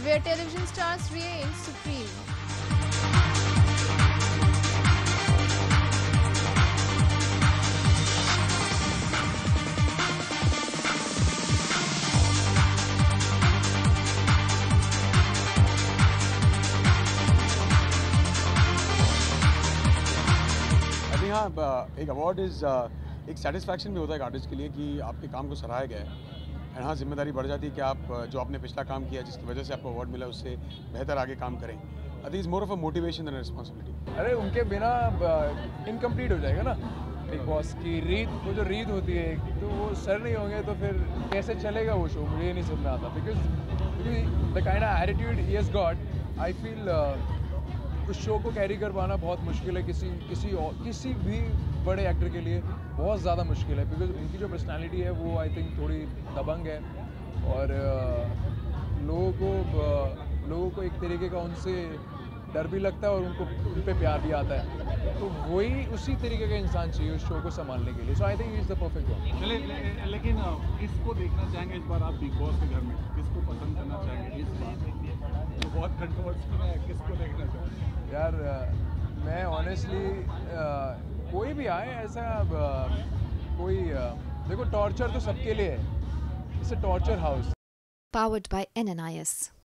where television stars reign supreme. हाँ, एक award एक सेटिस्फैक्शन भी होता है एक आर्टिस्ट के लिए कि आपके काम को सराहा गया है। एंड हाँ, जिम्मेदारी बढ़ जाती है कि आप जो आपने पिछला काम किया जिसकी वजह से आपको अवार्ड मिला उससे बेहतर आगे काम करें। I think is more of a motivation and responsibility. अरे उनके बिना इनकम्प्लीट हो जाएगा ना बिग बॉस की रीत, वो जो रीत होती है तो वो सर नहीं होंगे तो फिर कैसे चलेगा वो शो, मुझे नहीं समझ में आता। Because the kind of attitude ही हैज गॉट, आई फील उस शो को कैरी कर पाना बहुत मुश्किल है किसी भी बड़े एक्टर के लिए, बहुत ज़्यादा मुश्किल है। बिकॉज उनकी जो पर्सनालिटी है वो आई थिंक थोड़ी दबंग है और लोगों को एक तरीके का उनसे डर भी लगता है और उन पे प्यार भी आता है। तो वही उसी तरीके का इंसान चाहिए उस शो को संभालने के लिए। So I think is the perfect one. लेकिन किसको देखना चाहेंगे इस बार आप बिग बॉस के घर में, किसको पसंद करना चाहेंगे इस बार? तो बहुत कंट्रोवर्सी है, किसको देखना चाहेंगे? यार मैं ऑनेस्टली कोई भी आए ऐसा कोई देखो, टॉर्चर तो सबके लिए है, it's a torture house. Powered by NNIS.